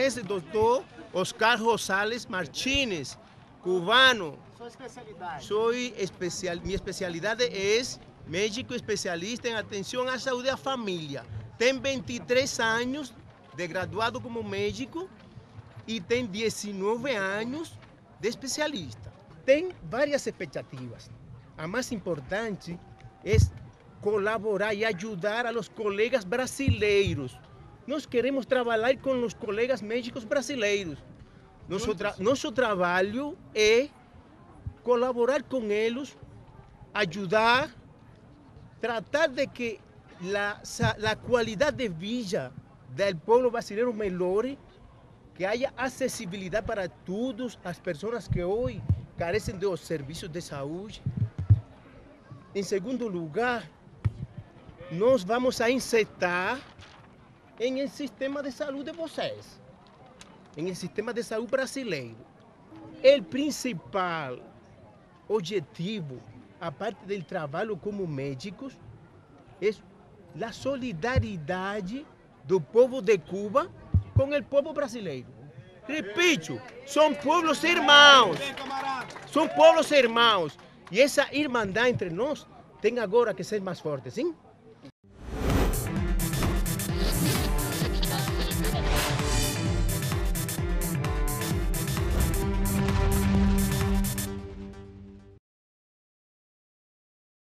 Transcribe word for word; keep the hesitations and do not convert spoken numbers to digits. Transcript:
es el doctor Oscar Rosales Martínez, cubano. Sua especialidade? Soy especial, mi especialidad es médico especialista en atención a salud de la familia. Tengo veintitrés años de graduado como médico y tengo diecinueve años de especialista. Tengo varias expectativas. La más importante es colaborar y ayudar a los colegas brasileiros. Nós queremos trabalhar com os colegas médicos brasileiros. Nosso, tra nosso trabalho é colaborar com eles, ajudar, tratar de que a qualidade de vida do povo brasileiro melhore, que haja acessibilidade para todas as pessoas que hoje carecem dos serviços de saúde. Em segundo lugar, nós vamos a insetar em el sistema de saúde de vocês, em el sistema de saúde brasileiro. O principal objetivo, a parte do trabalho como médicos, é a solidariedade do povo de Cuba com o povo brasileiro. Repito, são povos irmãos, são povos irmãos, e essa irmandade entre nós tem agora que ser mais forte, sim?